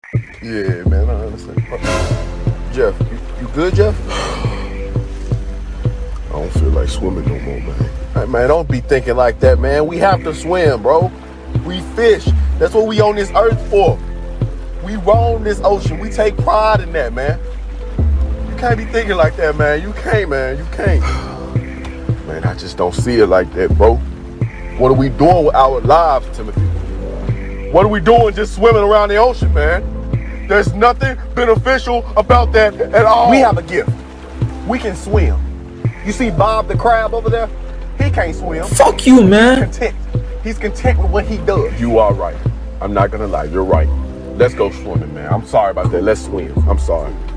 Yeah, man, I understand. Jeff, you good, Jeff? I don't feel like swimming no more, man. Hey, man, don't be thinking like that, man. We have to swim, bro. We fish. That's what we on this earth for. We roam this ocean. We take pride in that, man. You can't be thinking like that, man. You can't, man. You can't. Man, I just don't see it like that, bro. What are we doing with our lives, Timothy? What are we doing just swimming around the ocean, man? There's nothing beneficial about that at all. We have a gift. We can swim. You see Bob the crab over there? He can't swim. Fuck you, man. He's content. He's content with what he does. You are right. I'm not gonna lie. You're right. Let's go swimming, man. I'm sorry about that. Let's swim. I'm sorry.